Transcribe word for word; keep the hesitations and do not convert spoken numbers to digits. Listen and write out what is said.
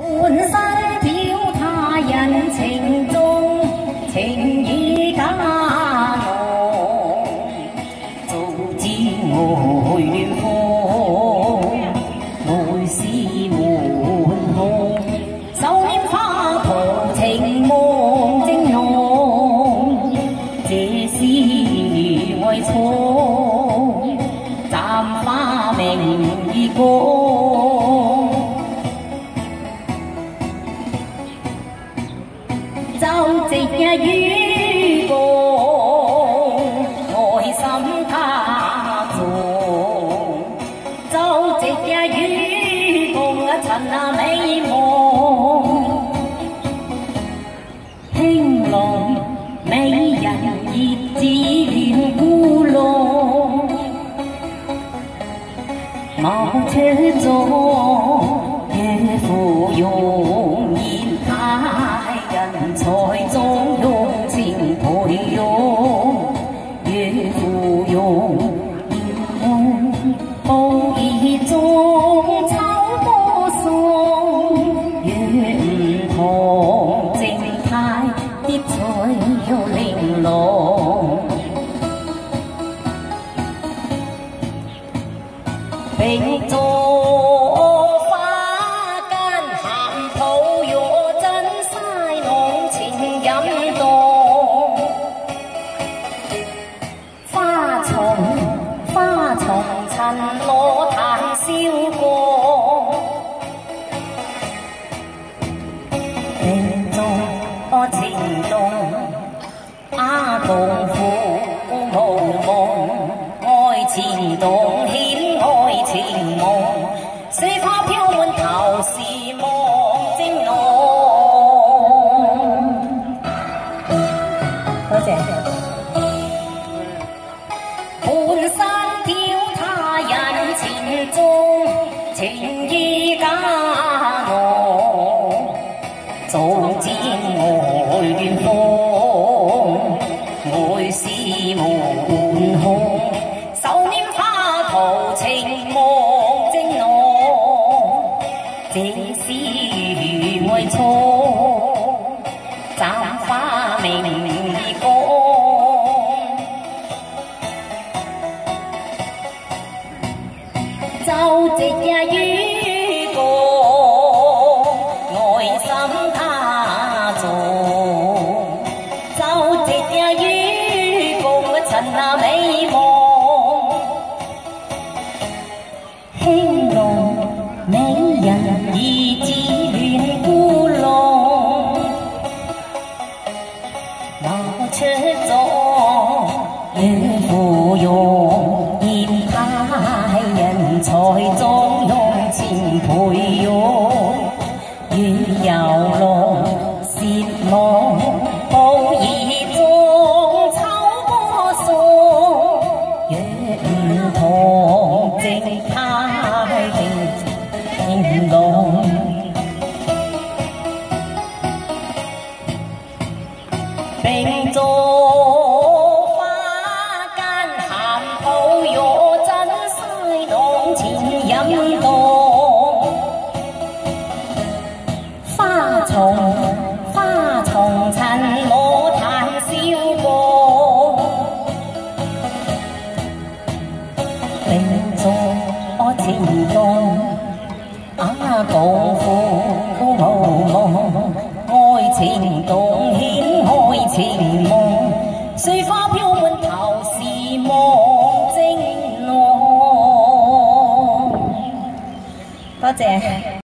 半生漂他人情中，情意假浓。早知我亂放，愛是滿胸。手拈花桃情夢正濃，這是為錯，斬花明意光。 就夕日雨共，愛心他重。就夕日雨共，趁那美夢。輕浪美人熱自戀孤浪，茅車中越富用言太人才中用情培養，越富用言無意中秋波送，越唔同靜態啲彩又玲瓏，並做。 塵羅談笑過，命中我情動，啊共赴無夢，愛情動顯愛情夢，水花飄滿頭是夢正濃。多謝。半生挑。 人中情意假濃，早知我亂放，愛是滿胸。手拈花桃情夢正濃，這是為錯，斬花明意光。 就夕日雨共，愛心他重。就夕日雨共，趁那美夢。輕浪美人兒自戀孤浪，茅車中越富用言太人。 才中用情培養，越遊浪涉網，無意中秋波送，越唔同靜態玲瓏，並做。 飲凍花叢花叢塵羅談笑過，命中我情動，啊共赴無夢，愛情動顯愛情夢，水花飄滿頭是夢正濃。 多謝。